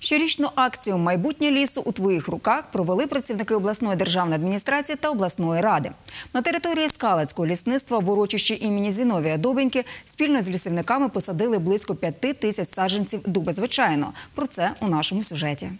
Щорічну акцію «Майбутнє лісу у твоїх руках» провели працівники обласної державної адміністрації та обласної ради. На території Скалацького лісництва в урочищі імені Зіновія Добеньки спільно з лісівниками посадили близько 5 тисяч саджанців дуба звичайного. Про це у нашому сюжеті.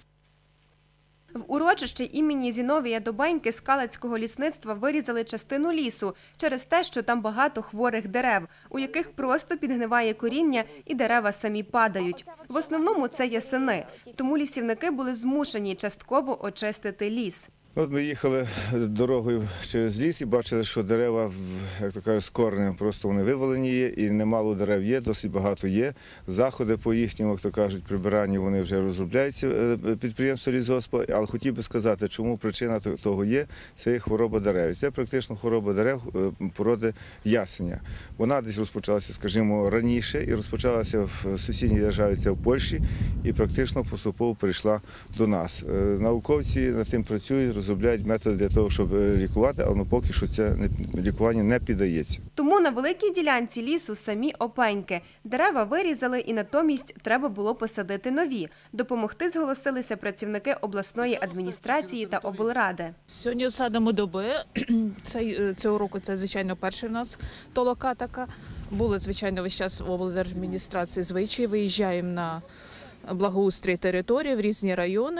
В урочищі імені Зіновія Добеньки Скалацького лісництва вирізали частину лісу через те, що там багато хворих дерев, у яких просто підгниває коріння і дерева самі падають. В основному це ясени, тому лісівники були змушені частково очистити ліс. От ми їхали дорогою через ліс і бачили, що дерева, як то кажуть, з коренем просто вони вивалені є, і немало дерев є, досить багато є. Заходи по їхньому, як то кажуть, прибиранню вони вже розробляються підприємство лісгоспу, але хотів би сказати, чому причина того є, це є хвороба дерев. Це практично хвороба дерев породи ясеня. Вона десь розпочалася, скажімо, раніше і розпочалася в сусідній державі, це в Польщі, і практично поступово перейшла до нас. Науковці над тим працюють, розробляють методи для того, щоб лікувати, але поки що це лікування не піддається. Тому на великій ділянці лісу самі опеньки. Дерева вирізали і натомість треба було посадити нові. Допомогти зголосилися працівники обласної адміністрації та облради. Сьогодні садимо дуби. Цього року це, звичайно, перша в нас толока така. Були, звичайно, весь час в облдержадміністрації звичаї. Виїжджаємо на благоустрій території в різні райони.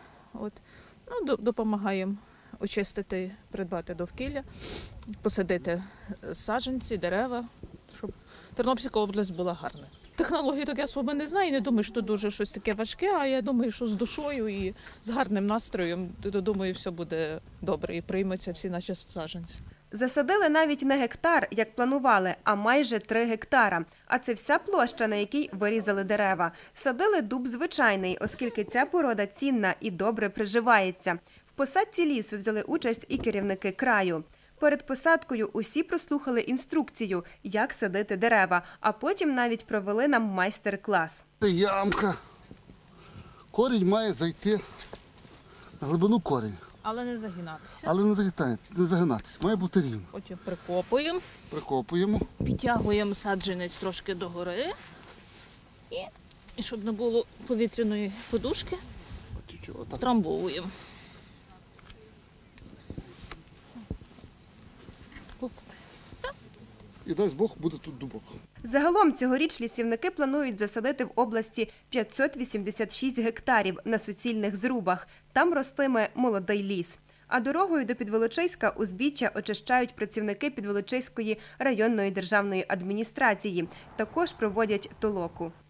Допомагаємо очистити, придбати довкілля, посадити саджанці, дерева, щоб Тернопільська область була гарна. Технології так я особо не знаю, не думаю, що дуже щось таке важке, а я думаю, що з душою і з гарним настроєм, думаю, все буде добре і приймуться всі наші саджанці. Засадили навіть не гектар, як планували, а майже 3 гектара. А це вся площа, на якій вирізали дерева. Садили дуб звичайний, оскільки ця порода цінна і добре приживається. В посадці лісу взяли участь і керівники краю. Перед посадкою усі прослухали інструкцію, як садити дерева, а потім навіть провели нам майстер-клас. Це ямка. Корінь має зайти на глибину корінь. Але не загинатися. Але не загинатися. Має бути рівно. Потім прикопуємо. Прикопуємо. Підтягуємо саджанець трошки догори. І щоб не було повітряної подушки, втрамбовуємо. І дасть Бог, буде тут дубок. Загалом цьогоріч лісівники планують засадити в області 586 гектарів на суцільних зрубах. Там ростиме молодий ліс. А дорогою до Підволочиська узбіччя очищають працівники Підволочиської районної державної адміністрації. Також проводять толоку.